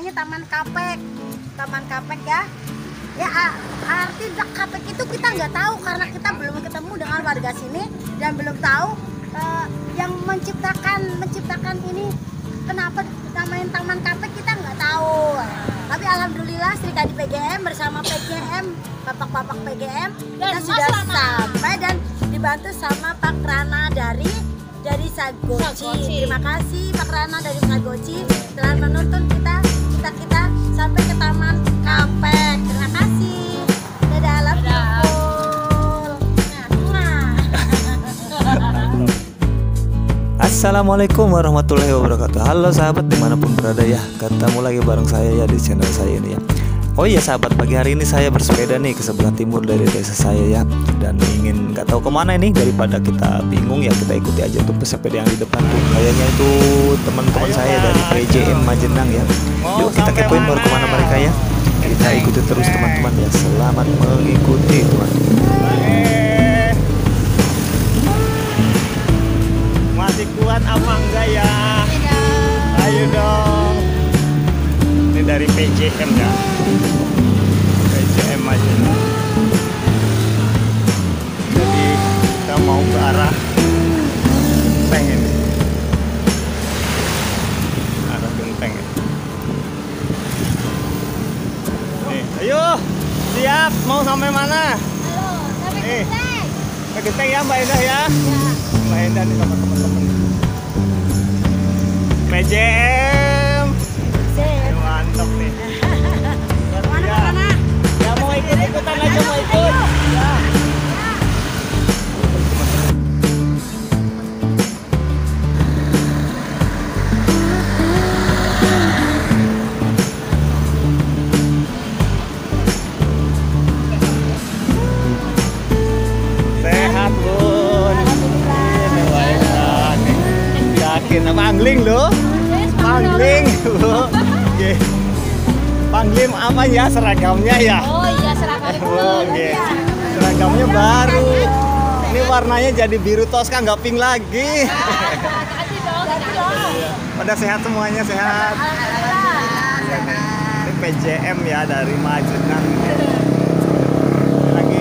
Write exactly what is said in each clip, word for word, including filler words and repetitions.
namanya Taman Kapek. Taman Kapek ya. Ya arti Kapek itu kita nggak tahu karena kita belum ketemu dengan warga sini dan belum tahu uh, yang menciptakan menciptakan ini kenapa namain Taman Kapek kita nggak tahu. Tapi alhamdulillah Sri Kandi P G M bersama P G M, bapak-bapak P G M kita sudah sampai dan dibantu sama Pak Rana dari dari Sagoci. Sagoci. Terima kasih Pak Rana dari Sagoci telah menuntun kita kita kita sampai ke Taman Kapek. Terima kasih. Dadah, love you. Assalamualaikum warahmatullahi wabarakatuh. Halo sahabat dimanapun berada ya, ketemu lagi bareng saya ya di channel saya ini ya. Oh iya sahabat, pagi hari ini saya bersepeda nih ke sebelah timur dari desa saya ya. Dan ingin nggak tahu kemana ini, daripada kita bingung ya kita ikuti aja tuh pesepeda yang di depan tuh. Kayaknya itu teman-teman saya dari P J M Majenang ya. Yuk kita kepoin baru kemana mereka ya. Kita ikuti terus teman-teman ya. Selamat mengikuti teman-teman. Masih kuat apa enggak ya? Ayo dong. Ini dari P J M ya. P J M aja. Jadi kita mau ke arah Genteng ini. Arah Genteng ya. Nih, ayo. Siap, mau sampai mana? Halo, sampai Nih. Genteng. Ke Genteng ya Mbak Indah ya? Ya. Mbak Indah nih sama teman-teman. P J M. Sip. Mantap nih. Mana Ya. mana? Ya mau ikut ikutan aja mau ikut. Ya. Sehat Bun. Yakin pangling lo? Pangling lo. Oke. Panglim apa ya seragamnya ya? Oh iya seragam. Oke. Seragamnya baru. Ini warnanya jadi biru toska, nggak pink lagi. Kasih dong, kasih dong. Pada sehat semuanya, sehat. Ini P J M ya dari Majenang. Lagi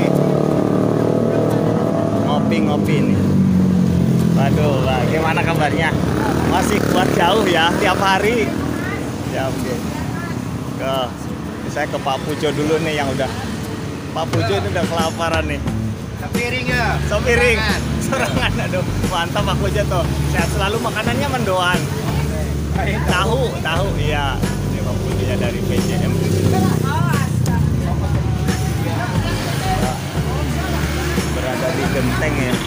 ngopi-ngopi nih. Waduh, Pak, gimana kabarnya? Masih kuat jauh ya tiap hari. Ya oke. Ke, saya ke Pak Pujo dulu nih yang udah. Pak Pujo ini udah kelaparan nih. Piring ya. Sopiring, sorangan, aduh, mantap Pak Pujo tuh. Sehat selalu, makanannya mendoan. Tahu, tahu, iya. Ini Pak Pujo ya dari P J M. Berada di Genteng ya.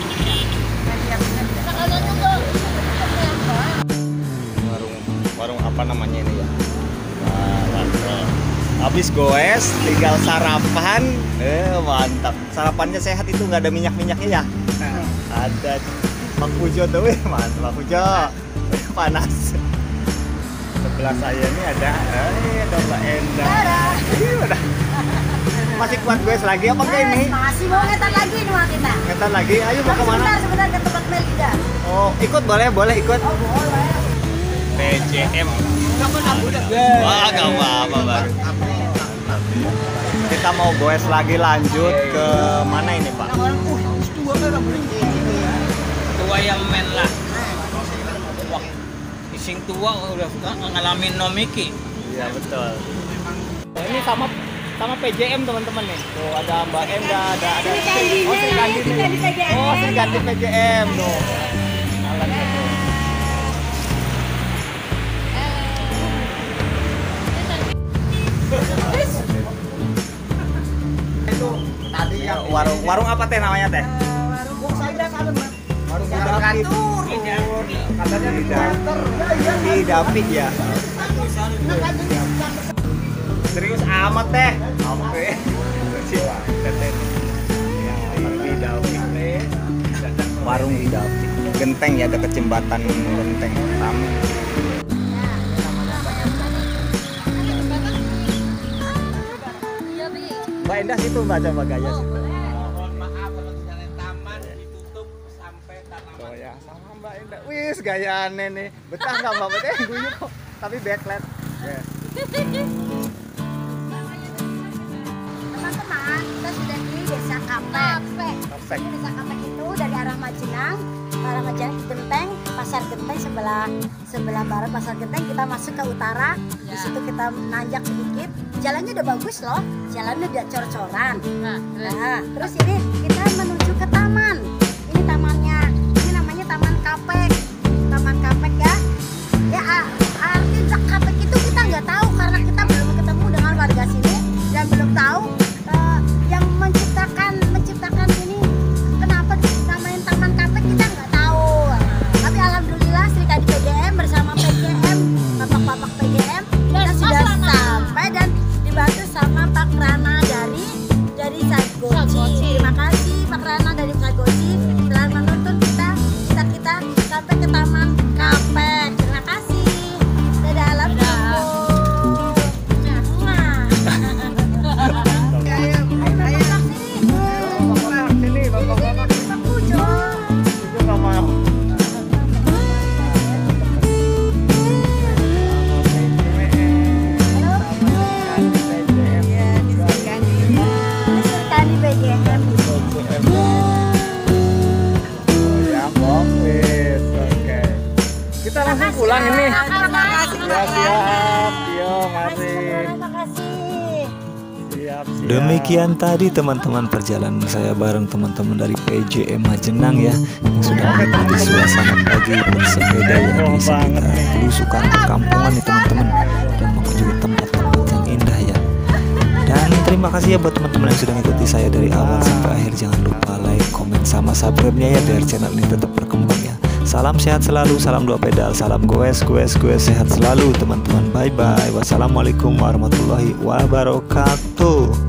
Warung, warung apa namanya ini ya? Nah, mantap. Habis goes, tinggal sarapan. Eh, mantap. Sarapannya sehat itu nggak ada minyak-minyaknya ya? Ada Pak Pujo tuh, wih, mantap Pak Pujo. Panas. Sebelah saya ini ada, eh, ada Mbak Endah. Ih, udah. Masih kuat goes lagi apa enggak ini? Masih mau ngetar lagi nih mau kita. Ngetar lagi, ayo mau Tapi kemana? sebentar sebentar ke tempat Melida. Oh, ikut boleh, boleh ikut. Oh boleh. P J M. Wah, gak apa-apa baru. Kita mau goes lagi lanjut ke mana ini Pak? Tua yang men lah. Wah, ising tua udah ngalamin nomiki. Iya betul. Ini sama sama P J M teman-teman nih. Tuh ada Mbak Endah, ada ada. Sri Kandinya Oh, Sri Kandi kita nih. di P J M. Oh, Sri Kandi P J M tuh. Alatnya tuh. Itu tadi yang warung warung apa teh namanya teh? Warung Warung Dapik. Katanya di Di Dapik ya. Serius amat teh. Oke. Di Dapik. Warung di Dapik. Genteng ya, dekat jembatan Genteng. Rame. Mbak Endah situ Mbak, coba gaya situ. Mohon maaf kalau misalnya taman ditutup sampai tanaman. Oh ya, sama Mbak Endah. Wis gayane nih. Betah nggak Mbak? Betah guyu kok. Tapi backlight. Ya. Teman-teman, kita sudah di Desa Kapek. Kapek. Ini Desa Kapek itu dari arah Majenang, ke arah Majenang Genteng, Pasar Genteng sebelah sebelah barat Pasar Genteng, kita masuk ke utara. Di situ kita nanjak sedikit. Jalannya udah bagus loh, jalannya udah cor-coran. Nah, Nah, terus ini kita menuju ke taman. Ini tamannya, ini namanya Taman Kapek. Taman Kapek ya. Ya, a- arti Kapek itu kita nggak tahu karena kita belum ketemu dengan warga sini dan belum tahu eh, yang menciptakan menciptakan ini kenapa namain Taman Kapek kita nggak tahu. Tapi alhamdulillah Sri Kadi P G M bersama P G M, bapak-bapak P G M kita sudah sampai dan dibantu sama Pak Rana dari dari Sagoci. Sagoci. Terima kasih Pak Rana dari Sagoci telah menuntun kita kita kita sampai ke Taman Kapek. Terima kasih. Dadah, love you. Ayo, ayo, sini. Bapak sini, bapak-bapak. Pak Pujo. Itu nggak mau. Mister Kandi B G M. Ya, Bokis. Oke. Kita langsung pulang ini. Terima kasih. Ya, siap. Yo, mari. Terima kasih. Siap, siap. Demikian tadi teman-teman perjalanan saya bareng teman-teman dari P J M Majenang ya, yang sudah menikmati suasana pagi bersepeda ya di sekitar belusukan perkampungan nih teman-teman, dan mengunjungi tempat-tempat yang indah ya. Dan terima kasih ya buat teman-teman yang sudah mengikuti saya dari awal sampai akhir. Jangan lupa like, komen, sama subscribe-nya ya biar channel ini tetap berkembang ya. Salam sehat selalu, salam dua pedal, salam goes, goes, goes, sehat selalu teman-teman. Bye bye. Wassalamualaikum warahmatullahi wabarakatuh.